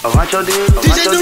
DJ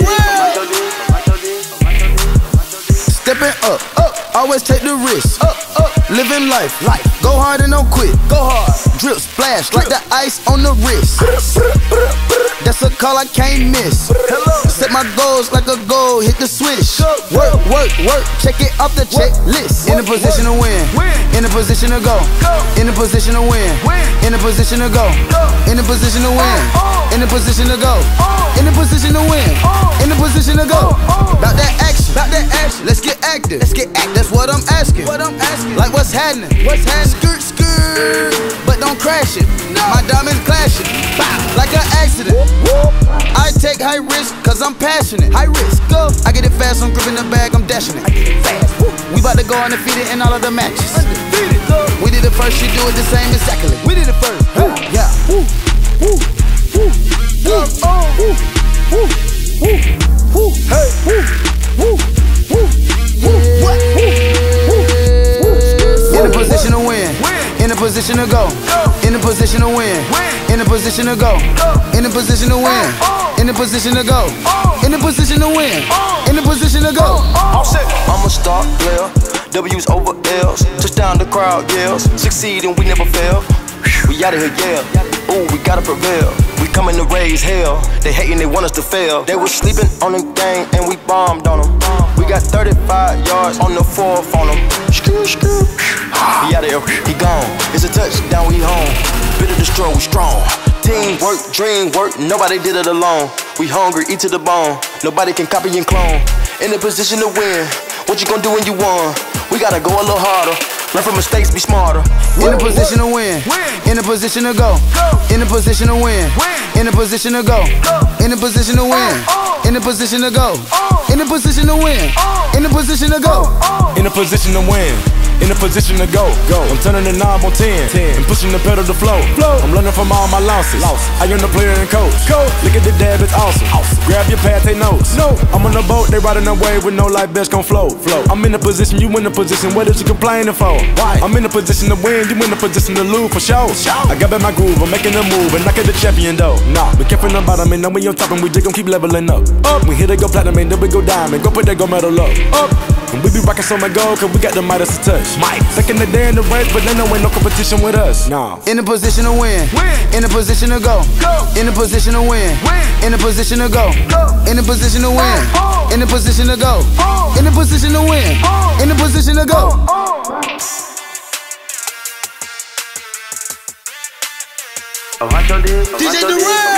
Stepping up, always take the risk. Living life, go hard and don't quit. Go hard, drip splash like the ice on the wrist. That's a call I can't miss. Set my goals like a goal, hit the switch. Work, check it off the checklist. In a position to win, in a position to go, in a position to win, in a position to go, in a position to win, in a position to go, in a position to win, in a position to go. About that action, let's get active, that's what I'm asking, like what's happening, skirt, but don't crash it, my diamonds clashing, like an accident. I take high risk, cause I'm passionate, high risk, go. I get it fast, I'm gripping the bag, I'm dashing it. We about to go undefeated in all of the matches. We did it first, you do it the same exactly. We did it first, yeah. In a position to win, in a position to go, in a position to win, in a position to go, in a position to win, in a position to go, in a position to win, in a position to go. I'm a star player, W's over L's, touchdown the crowd yells, succeed and we never fail. We outta here, yeah. Ooh, we gotta prevail. We coming to raise hell. They hating, they want us to fail. They was sleeping on the game and we bombed on them. We got 35 yards on the fourth on them. He outta here, he gone. It's a touchdown, we home. Bitter destroy, we strong. Teamwork, dream work, nobody did it alone. We hungry, eat to the bone. Nobody can copy and clone. In a position to win. What you gonna do when you won? We gotta go a little harder. Learn from mistakes, be smarter. In a position to win, in a position to go, in a position to win, in a position to go, in a position to win, in a position to go, in a position to win, in a position to go, in a position to win, in a position to go. I'm turning the knob on 10 and pushing the pedal to flow. I'm learning from all my losses. I am the player and coach. Look at the dab, it's awesome. Grab your pad, take notes. I'm on the boat, they riding away with no life vest gon' float. I'm in a position, you in a position. What is you complaining for? I'm in a position to win, you in a position to lose for sure. I got back my groove, I'm making a move, and I get the champion though. Be careful on bottom, and then we on top, and we just gon' keep leveling up. We hit it go platinum, and then we go diamond. Go put that gold medal up. And we be rockin' so my gold, cause we got the Midas to touch. Second the day in the race, but then there ain't no competition with us. In a position to win, in a position to go, in a position to win, in a position to go, in a position to win, in a position to go, in a position to win, in a position to go. DJ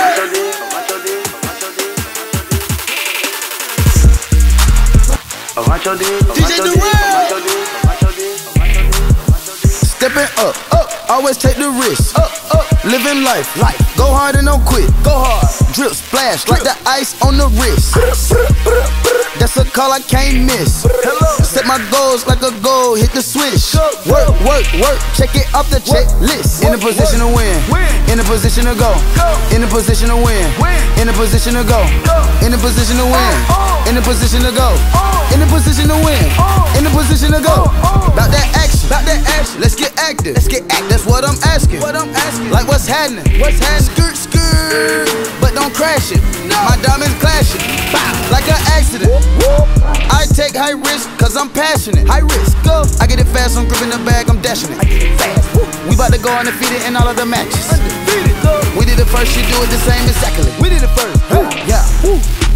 Stepping up, always take the risk. Living life, go hard and don't quit. Go hard, drip splash like the ice on the wrist. That's a call I can't miss. Set my goals like a goal, hit the switch. Work, check it off the checklist. In a position to win, in a position to go, in a position to win, in a position to go, in a position to win, in a position to go, in a position to win, in a position to go. About that action, let's get active, that's what I'm asking, like what's happening, skirt, but don't crash it, my diamonds clashing, like an accident. I take high risk, cause I'm passionate, high risk, go. I get it fast, I'm gripping the bag, I'm dashing it. We about to go undefeated in all of the matches. We did it first, you do it the same exactly. We did it first, yeah.